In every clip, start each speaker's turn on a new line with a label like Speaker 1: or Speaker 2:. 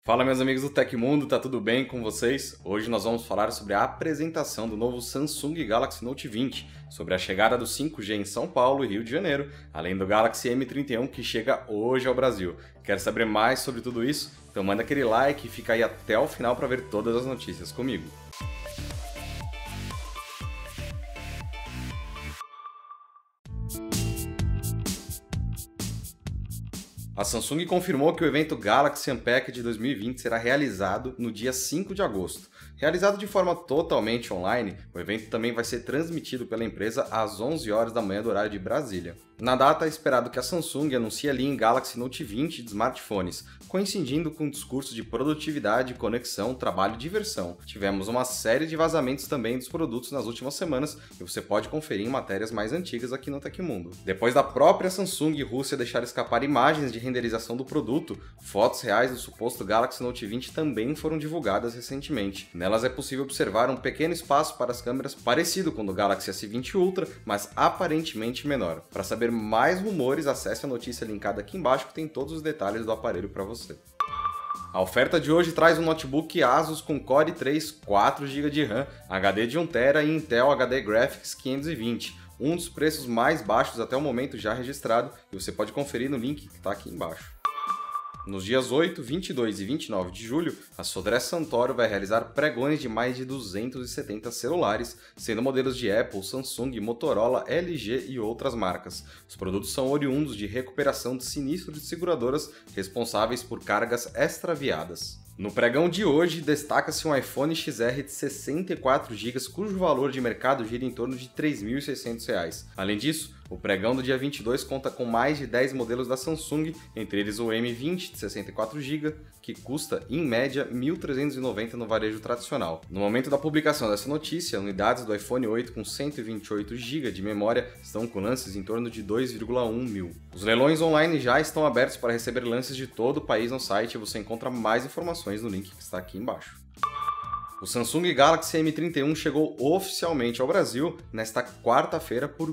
Speaker 1: Fala, meus amigos do Tecmundo, tá tudo bem com vocês? Hoje nós vamos falar sobre a apresentação do novo Samsung Galaxy Note 20, sobre a chegada do 5G em São Paulo e Rio de Janeiro, além do Galaxy M31 que chega hoje ao Brasil. Quer saber mais sobre tudo isso? Então manda aquele like e fica aí até o final para ver todas as notícias comigo. A Samsung confirmou que o evento Galaxy Unpacked 2020 será realizado no dia 5 de agosto. Realizado de forma totalmente online, o evento também vai ser transmitido pela empresa às 11 horas da manhã do horário de Brasília. Na data, é esperado que a Samsung anuncie a linha Galaxy Note 20 de smartphones, coincidindo com um discurso de produtividade, conexão, trabalho e diversão. Tivemos uma série de vazamentos também dos produtos nas últimas semanas e você pode conferir em matérias mais antigas aqui no Tecmundo. Depois da própria Samsung e Rússia deixar escapar imagens de renderização do produto, fotos reais do suposto Galaxy Note 20 também foram divulgadas recentemente. Nelas é possível observar um pequeno espaço para as câmeras parecido com o do Galaxy S20 Ultra, mas aparentemente menor. Para saber mais rumores, acesse a notícia linkada aqui embaixo que tem todos os detalhes do aparelho para você. A oferta de hoje traz um notebook Asus com Core i3, 4GB de RAM, HD de 1TB e Intel HD Graphics 520, um dos preços mais baixos até o momento já registrado, e você pode conferir no link que está aqui embaixo. Nos dias 8, 22 e 29 de julho, a Sodré Santoro vai realizar pregões de mais de 270 celulares, sendo modelos de Apple, Samsung, Motorola, LG e outras marcas. Os produtos são oriundos de recuperação de sinistros de seguradoras responsáveis por cargas extraviadas. No pregão de hoje, destaca-se um iPhone XR de 64GB, cujo valor de mercado gira em torno de R$ 3.600. Além disso, o pregão do dia 22 conta com mais de 10 modelos da Samsung, entre eles o M20 de 64GB, que custa, em média, R$ 1.390 no varejo tradicional. No momento da publicação dessa notícia, unidades do iPhone 8 com 128GB de memória estão com lances em torno de 2,1 mil. Os leilões online já estão abertos para receber lances de todo o país no site e você encontra mais informações no link que está aqui embaixo. O Samsung Galaxy M31 chegou oficialmente ao Brasil nesta quarta-feira por R$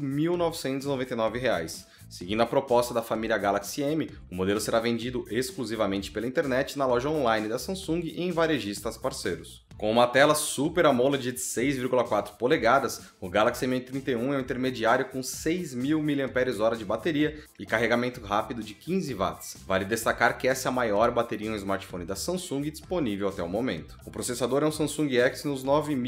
Speaker 1: 1.999. Seguindo a proposta da família Galaxy M, o modelo será vendido exclusivamente pela internet na loja online da Samsung e em varejistas parceiros. Com uma tela Super AMOLED de 6,4 polegadas, o Galaxy M31 é um intermediário com 6.000 mAh de bateria e carregamento rápido de 15 watts. Vale destacar que essa é a maior bateria em um smartphone da Samsung disponível até o momento. O processador é um Samsung Exynos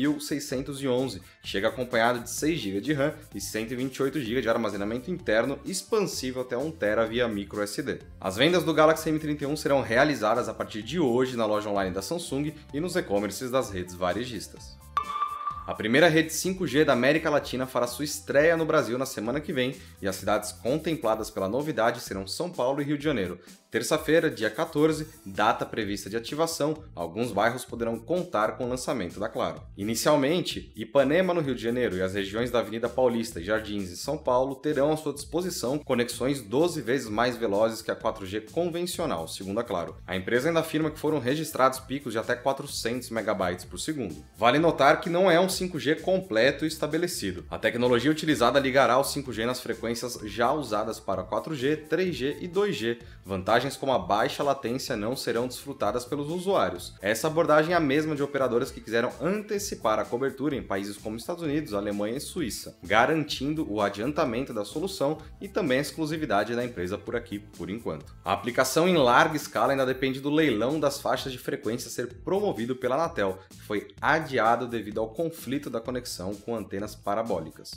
Speaker 1: 9611, que chega acompanhado de 6GB de RAM e 128GB de armazenamento interno expansível até 1TB via microSD. As vendas do Galaxy M31 serão realizadas a partir de hoje na loja online da Samsung e nos e-commerces das redes varejistas. A primeira rede 5G da América Latina fará sua estreia no Brasil na semana que vem e as cidades contempladas pela novidade serão São Paulo e Rio de Janeiro. Terça-feira, dia 14, data prevista de ativação, alguns bairros poderão contar com o lançamento da Claro. Inicialmente, Ipanema no Rio de Janeiro e as regiões da Avenida Paulista e Jardins em São Paulo terão à sua disposição conexões 12 vezes mais velozes que a 4G convencional, segundo a Claro. A empresa ainda afirma que foram registrados picos de até 400 MB por segundo. Vale notar que não é um 5G completo e estabelecido. A tecnologia utilizada ligará o 5G nas frequências já usadas para 4G, 3G e 2G. Vantagens como a baixa latência não serão desfrutadas pelos usuários. Essa abordagem é a mesma de operadoras que quiseram antecipar a cobertura em países como Estados Unidos, Alemanha e Suíça, garantindo o adiantamento da solução e também a exclusividade da empresa por aqui, por enquanto. A aplicação em larga escala ainda depende do leilão das faixas de frequência ser promovido pela Anatel, que foi adiado devido ao conflito da conexão com antenas parabólicas.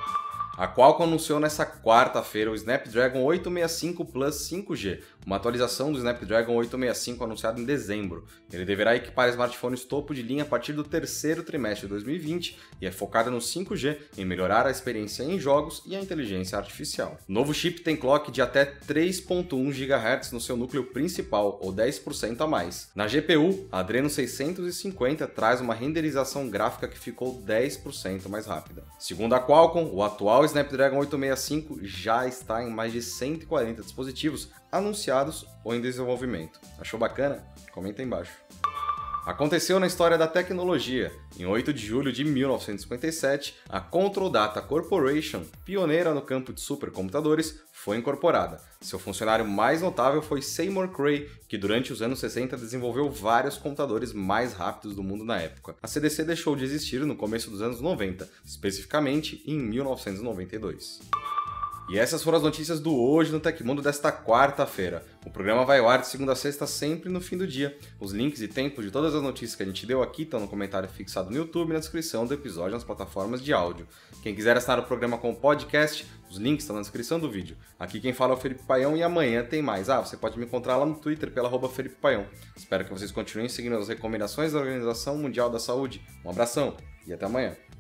Speaker 1: A Qualcomm anunciou nesta quarta-feira o Snapdragon 865 Plus 5G, uma atualização do Snapdragon 865 anunciado em dezembro. Ele deverá equipar smartphones topo de linha a partir do terceiro trimestre de 2020 e é focado no 5G em melhorar a experiência em jogos e a inteligência artificial. O novo chip tem clock de até 3.1 GHz no seu núcleo principal, ou 10% a mais. Na GPU, a Adreno 650 traz uma renderização gráfica que ficou 10% mais rápida. Segundo a Qualcomm, o atual Snapdragon 865 já está em mais de 140 dispositivos anunciados ou em desenvolvimento. Achou bacana? Comenta aí embaixo. Aconteceu na história da tecnologia. Em 8 de julho de 1957, a Control Data Corporation, pioneira no campo de supercomputadores, foi incorporada. Seu funcionário mais notável foi Seymour Cray, que durante os anos 60 desenvolveu vários computadores mais rápidos do mundo na época. A CDC deixou de existir no começo dos anos 90, especificamente em 1992. E essas foram as notícias do Hoje no Tecmundo desta quarta-feira. O programa vai ao ar de segunda a sexta, sempre no fim do dia. Os links e tempos de todas as notícias que a gente deu aqui estão no comentário fixado no YouTube e na descrição do episódio nas plataformas de áudio. Quem quiser assinar o programa com podcast, os links estão na descrição do vídeo. Aqui quem fala é o Felipe Paião e amanhã tem mais. Você pode me encontrar lá no Twitter pela @Felipe Paião. Espero que vocês continuem seguindo as recomendações da Organização Mundial da Saúde. Um abração e até amanhã.